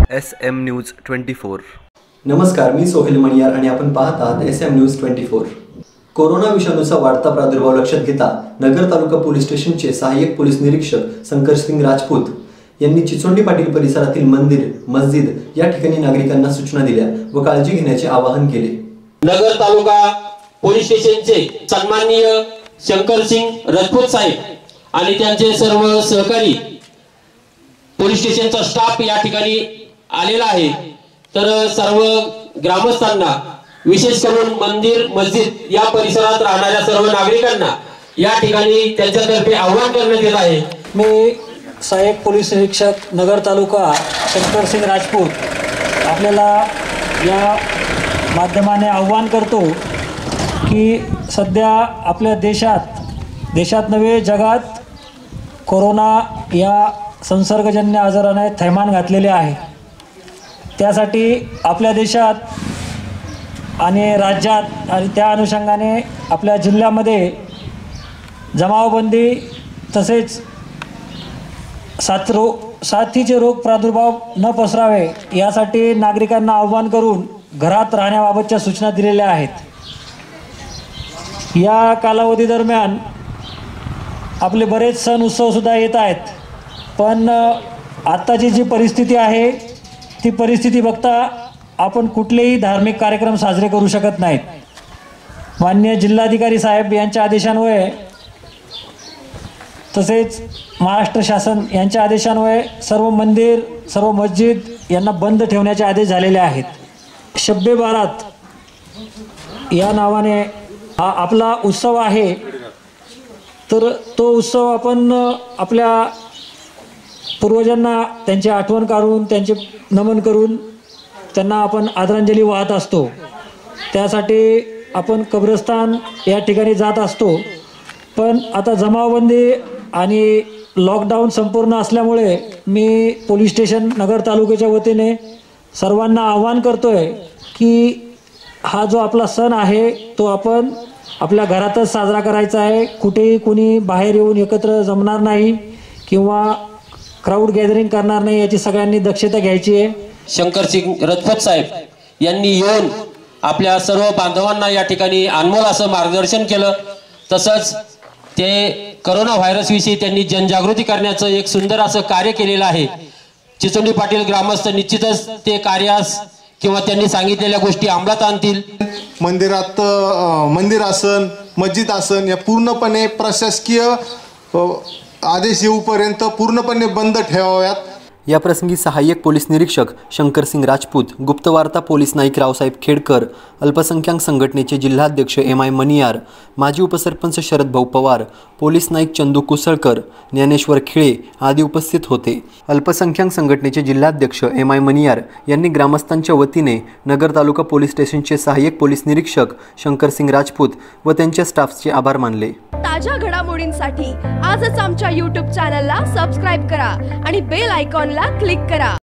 SM news 24। नमस्कार, मी सोहेल मणियार आणि आपण पाहत आहात SM न्यूज 24। कोरोना विषाणूचा वाढता प्रादुर्भाव लक्षात घेता नगर तालुका पोलीस स्टेशनचे सहाय्यक पोलीस निरीक्षक शंकरसिंग राजपूत यांनी चिचोंडी पाटील परिसरातील मंदिर, मस्जिद या ठिकाणी नागरिकांना सूचना दिल्या व काळजी घेण्याचे आवाहन केले। नगर तालुका पोलीस स्टेशनचे सन्माननीय शंकरसिंग राजपूत साहेब आणि त्यांचे सर्व सहकारी पोलीस स्टेशनचा स्टाफ या ठिकाणी आलेला आहे। तर सर्व ग्रामस्थांना, विशेष करून मंदिर, मस्जिद या परिसरात राहणाऱ्या सर्व नागरिकांना या ठिकाणी त्यांच्यातर्फे आवाहन करण्यात येत आहे। मी सहाय्यक पोलीस निरीक्षक नगर तालुका शंकरसिंग राजपूत आपल्याला या माध्यमाने आव्हान करतो की सध्या आपल्या देशात नव्हे जगात कोरोना या संसर्गजन्य आजाराने थैमान घातलेले आहे। त्यासाठी आपल्या देशात आणि राज्यात आणि त्या अनुषंगाने आपल्या जिल्ह्यामध्ये जमावबंदी तसेच साथीचे रोग प्रादुर्भाव न पसरावे यासाठी नागरिकांना आव्हान करून घरात राहण्याबाबतच्या सूचना दिलेल्या आहेत। या कालावधी दरम्यान आपले बरेच सण उत्सव सुद्धा येत आहेत, पण आत्ताची जी परिस्थिती आहे ती परिस्थिती बघता आपण कुठलेही धार्मिक कार्यक्रम साजरे करू शकत नाहीत। माननीय जिल्हाधिकारी साहेब यांच्या आदेशान्वये तसेच महाराष्ट्र शासन यांच्या आदेशान्वये सर्व मंदिर, सर्व मस्जिद यांना बंद ठेवण्याचे आदेश झालेले आहेत। शब्बे बारात या नावाने हा आपला उत्सव आहे, तर तो उत्सव आपण आपल्या पूर्वजांना त्यांची आठवण काढून, त्यांचे नमन करून त्यांना आपण आदरांजली वाहत असतो। त्यासाठी आपण कब्रस्तान या ठिकाणी जात असतो। पण आता जमावबंदी आणि लॉकडाऊन संपूर्ण असल्यामुळे मी पोलीस स्टेशन नगर तालुक्याच्या वतीने सर्वांना आवाहन करतोय की हा जो आपला सण आहे तो आपण आपल्या घरातच साजरा करायचा आहे। कुठेही कुणी बाहेर येऊन एकत्र जमणार नाही किंवा क्राऊड गॅदरिंग करणार नाही, याची सगळ्यांनी दक्षता घ्यायची आहे। शंकरसिंग राजपूत साहेब यांनी येऊन आपल्या सर्व बांधवांना या ठिकाणी अनमोल असं मार्गदर्शन केलं। तसंच ते कोरोना व्हायरस विषयी त्यांनी जनजागृती करण्याचं एक सुंदर असं कार्य केलेलं आहे। चिचोंडी पाटील ग्रामस्थ निश्चितच ते कार्यास किंवा त्यांनी सांगितलेल्या गोष्टी अंमलात आणतील। मंदिरात मंदिर आसन, मस्जिद आसन या पूर्णपणे प्रशासकीय आदेश येऊपर्यंत पूर्णपणे बंद ठेवाव्यात। या प्रसंगी सहाय्यक पोलीस निरीक्षक शंकरसिंग राजपूत, गुप्तवार्ता पोलीस नाईक रावसाहेब खेडकर, अल्पसंख्याक संघटनेचे जिल्हाध्यक्ष MI मणियार, माजी उपसरपंच शरद भाऊ पवार, पोलीस नाईक चंदू कुसळकर, ज्ञानेश्वर खिळे आदी उपस्थित होते। अल्पसंख्याक संघटनेचे जिल्हाध्यक्ष MI मणियार यांनी ग्रामस्थांच्या वतीने नगर तालुका पोलीस स्टेशनचे सहाय्यक पोलीस निरीक्षक शंकरसिंग राजपूत व त्यांच्या स्टाफचे आभार मानले। ताज्या घडामोडींसाठी आजच आमच्या YouTube चॅनलला सबस्क्राइब करा आणि बेल आयकॉनला क्लिक करा।